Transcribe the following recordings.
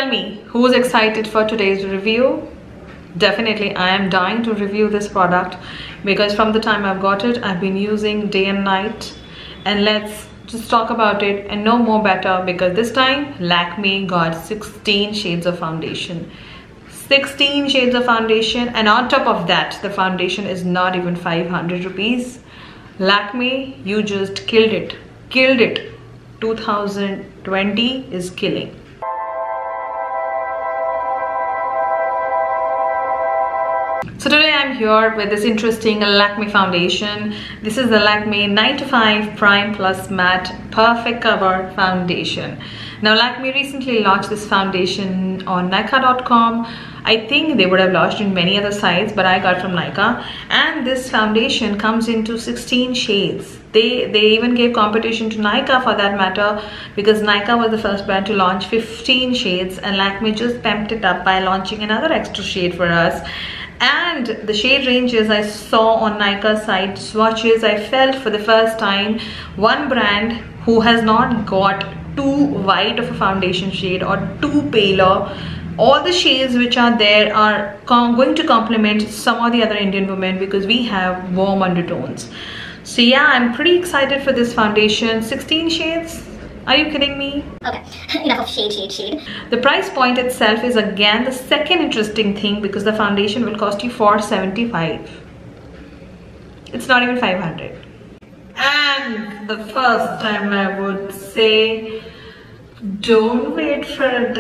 Tell me, who's excited for today's review? Definitely, I am dying to review this product because from the time I've got it, I've been using day and night. And let's just talk about it and know more better, because this time Lakme got 16 shades of foundation. 16 shades of foundation, and on top of that, the foundation is not even 500 rupees. Lakme, you just killed it. Killed it. 2020 is killing. So today I'm here with this interesting Lakme foundation. This is the Lakme 9 to 5 Prime Plus Matte Perfect Cover Foundation. Now Lakme recently launched this foundation on Nykaa.com. I think they would have launched in many other sites, but I got from Nykaa. And this foundation comes into 16 shades. They even gave competition to Nykaa for that matter, because Nykaa was the first brand to launch 15 shades and Lakme just pumped it up by launching another extra shade for us. And the shade ranges I saw on Nykaa site swatches, I felt for the first time one brand who has not got too white of a foundation shade or too paler. All the shades which are there are going to complement some of the other Indian women, because we have warm undertones. So yeah, I'm pretty excited for this foundation. 16 shades? Are you kidding me? Okay, enough of shade. The price point itself is again the second interesting thing, because the foundation will cost you $475. It's not even 500. And the first time I would say, don't wait for a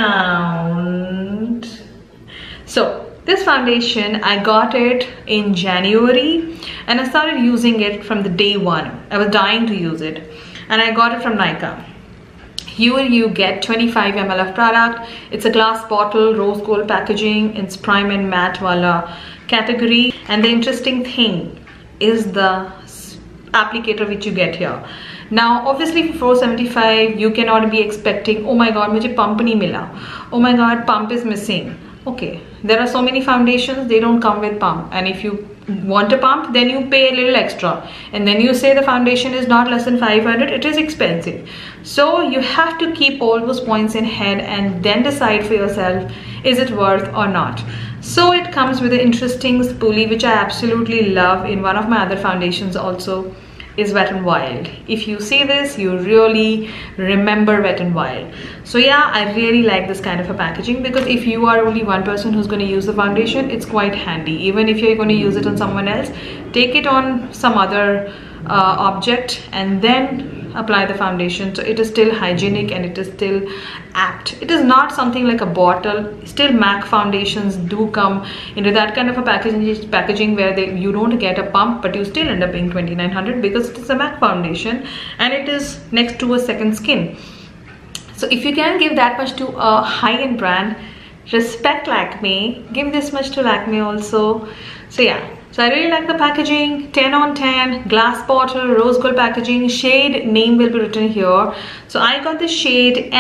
discount. So this foundation, I got it in January and I started using it from the day one. I was dying to use it. And I got it from Nykaa. Here you get 25 ml of product. It's a glass bottle, rose gold packaging. It's prime and matte wala category. And the interesting thing is the applicator which you get here. Now obviously for $475 you cannot be expecting, oh my god, mujhe pump nahi mila. Oh my god, pump is missing. Okay, there are so many foundations, they don't come with pump. And if you want a pump, then you pay a little extra, and then you say the foundation is not less than 500, it is expensive. So you have to keep all those points in head and then decide for yourself, is it worth or not. So it comes with an interesting spoolie, which I absolutely love. In one of my other foundations also is Wet n Wild. If you see this, you really remember Wet n Wild. So yeah, I really like this kind of a packaging, because if you are only one person who's going to use the foundation, it's quite handy. Even if you're going to use it on someone else, take it on some other object and then apply the foundation. So it is still hygienic and it is still apt. It is not something like a bottle. Still MAC foundations do come into that kind of a packaging where you don't get a pump, but you still end up paying $2,900 because it is a MAC foundation and it is next to a second skin. So if you can give that much to a high-end brand, respect Lakme, give this much to Lakme also. So yeah, so I really like the packaging. 10 on 10, glass bottle, rose gold packaging, shade name will be written here. So I got the shade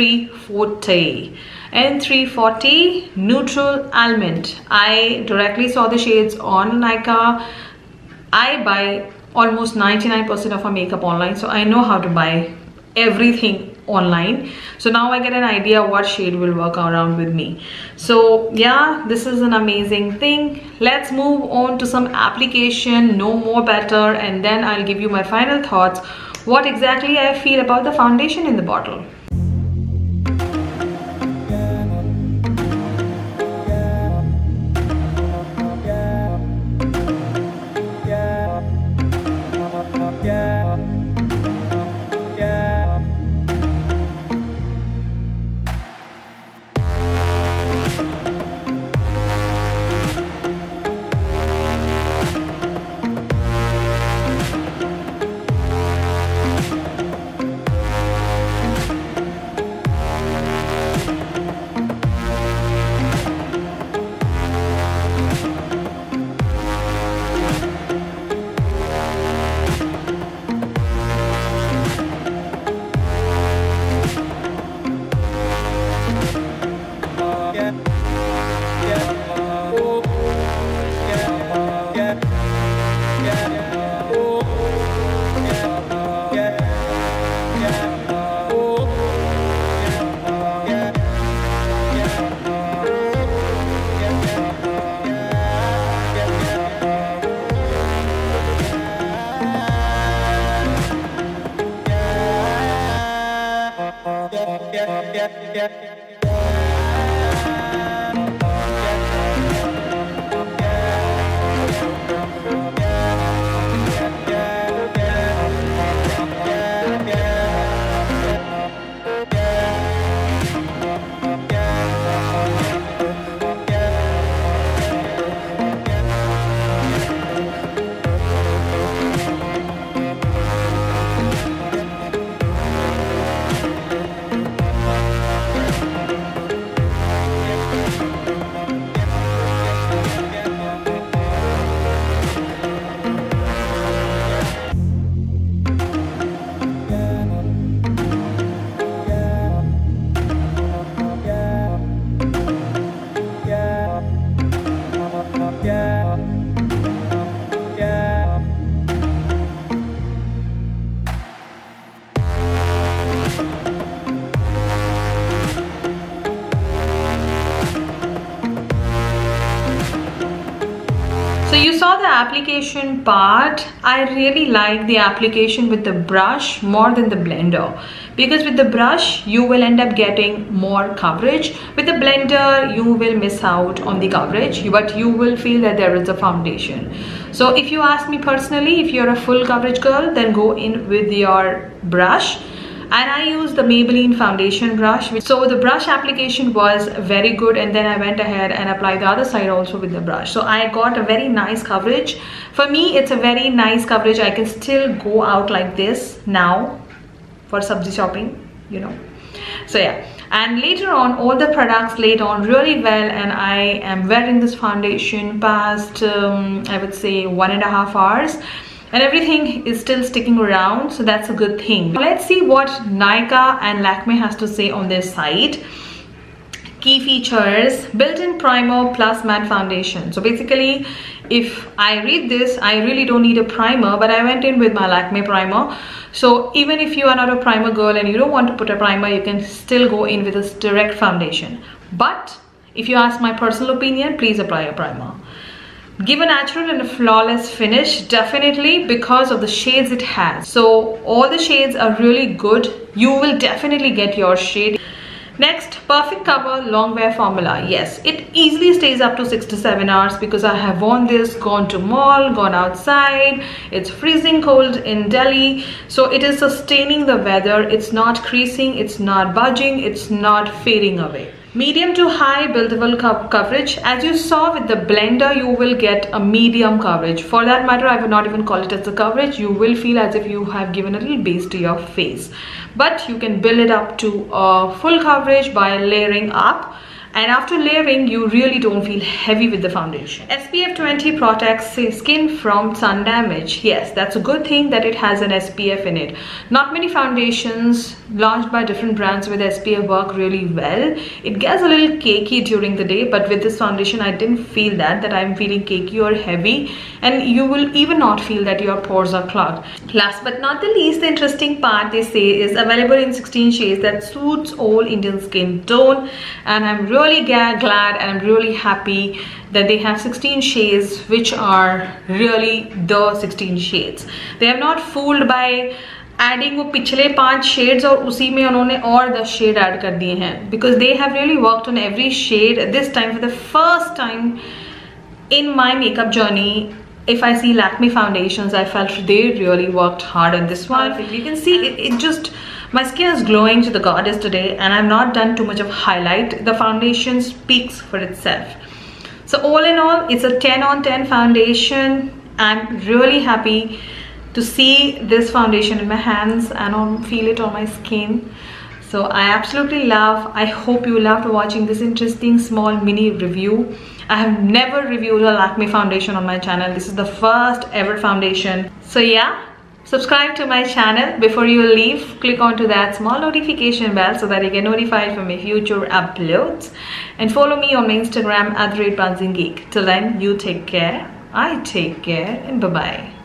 N340. N340 Neutral Almond. I directly saw the shades on Nykaa. I buy almost 99% of my makeup online, so I know how to buy everything online. So now I get an idea what shade will work around with me. So yeah, this is an amazing thing. Let's move on to some application, know more better, and then I'll give you my final thoughts, what exactly I feel about the foundation in the bottle. So you saw the application part. I really like the application with the brush more than the blender, because with the brush you will end up getting more coverage. With the blender you will miss out on the coverage, but you will feel that there is a foundation. So if you ask me personally, if you're a full coverage girl, then go in with your brush. And I use the Maybelline foundation brush. So the brush application was very good, and then I went ahead and applied the other side also with the brush. So I got a very nice coverage. For me, it's a very nice coverage. I can still go out like this now for sabzi shopping, you know. So yeah, and later on all the products laid on really well, and I am wearing this foundation past I would say 1.5 hours. And everything is still sticking around, so that's a good thing. Let's see what Nykaa and Lakme has to say on their site. Key features: built-in primer plus matte foundation. So basically, if I read this, I really don't need a primer, but I went in with my Lakme primer. So even if you are not a primer girl and you don't want to put a primer, you can still go in with a direct foundation. But if you ask my personal opinion, please apply a primer. Give a natural and a flawless finish, definitely, because of the shades it has. So all the shades are really good. You will definitely get your shade. Next, perfect cover long wear formula. Yes, it easily stays up to 6 to 7 hours, because I have worn this, gone to mall, gone outside. It's freezing cold in Delhi, so it is sustaining the weather. It's not creasing, it's not budging, it's not fading away. Medium to high buildable coverage. As you saw with the blender, you will get a medium coverage. For that matter, I would not even call it as a coverage. You will feel as if you have given a little base to your face, but you can build it up to a full coverage by layering up. And after layering, you really don't feel heavy with the foundation. SPF 20 protects skin from sun damage. Yes, that's a good thing that it has an SPF in it. Not many foundations launched by different brands with SPF work really well. It gets a little cakey during the day, but with this foundation, I didn't feel that I'm feeling cakey or heavy, and you will even not feel that your pores are clogged. Last but not the least, the interesting part, they say, is available in 16 shades that suits all Indian skin tone, and I'm really glad and I'm really happy that they have 16 shades which are really the 16 shades. They have not fooled by adding वो पिछले 5 shades और उसी में उन्होंने और 10 shade add कर दिए हैं, because they have really worked on every shade. This time, for the first time in my makeup journey, if I see Lakme foundations, I felt they really worked hard on this one. You can see it just, my skin is glowing to the goddess today, and I've not done too much of highlight. The foundation speaks for itself. So all in all, it's a 10 on 10 foundation. I'm really happy to see this foundation in my hands and feel it on my skin. So I absolutely love. I hope you loved watching this interesting small mini review. I have never reviewed a Lakme foundation on my channel. This is the first ever foundation. So yeah, subscribe to my channel. Before you leave, click onto that small notification bell so that you get notified for my future uploads. And follow me on my Instagram @BuzzingGeek. Till then, you take care, I take care, and bye-bye.